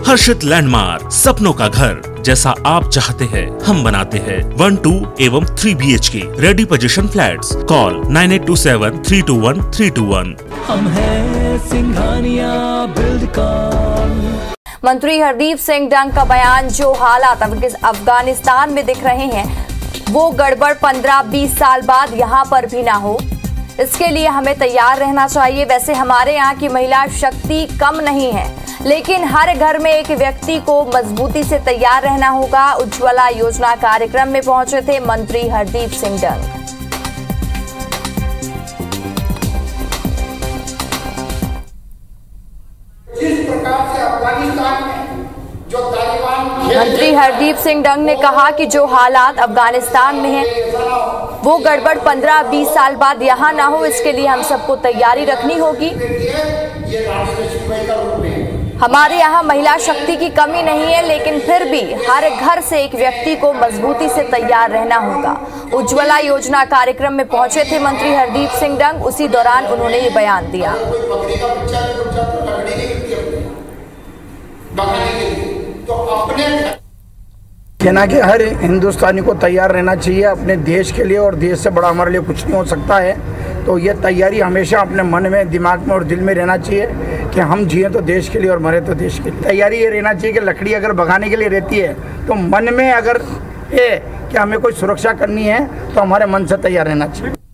हर्षित landmark, सपनों का घर जैसा आप चाहते हैं हम बनाते हैं। 1, 2 एवं 3 BHK ready position flats. Call 9827321321। हम हैं सिंघानिया बिल्डकॉन। मंत्री हरदीप सिंह डंग का बयान, जो हालात अफगानिस्तान में दिख रहे हैं वो गड़बड़ 15-20 साल बाद यहाँ पर भी ना हो, इसके लिए हमें तैयार रहना चाहिए। वैसे हमारे यहाँ की महिला शक्ति कम नहीं है, लेकिन हर घर में एक व्यक्ति को मजबूती से तैयार रहना होगा। उज्ज्वला योजना कार्यक्रम में पहुंचे थे मंत्री हरदीप सिंह डंग। जिस प्रकार से अफगानिस्तान में जो तालिबान मंत्री हरदीप सिंह डंग ने कहा कि जो हालात अफगानिस्तान में हैं वो गड़बड़ 15-20 साल बाद यहाँ ना हो, इसके लिए हम सबको तैयारी रखनी होगी। हमारे यहाँ महिला शक्ति की कमी नहीं है, लेकिन फिर भी हर घर से एक व्यक्ति को मजबूती से तैयार रहना होगा। उज्ज्वला योजना कार्यक्रम में पहुंचे थे मंत्री हरदीप सिंह डंग, उसी दौरान उन्होंने ये बयान दिया। सेना के हर हिंदुस्तानी को तैयार रहना चाहिए अपने देश के लिए, और देश से बड़ा हमारे लिए कुछ नहीं हो सकता है। तो ये तैयारी हमेशा अपने मन में, दिमाग में और दिल में रहना चाहिए कि हम जिए तो देश के लिए और मरे तो देश के लिए। तैयारी ये रहना चाहिए कि लकड़ी अगर भगाने के लिए रहती है तो मन में अगर है कि हमें कोई सुरक्षा करनी है तो हमारे मन से तैयार रहना चाहिए।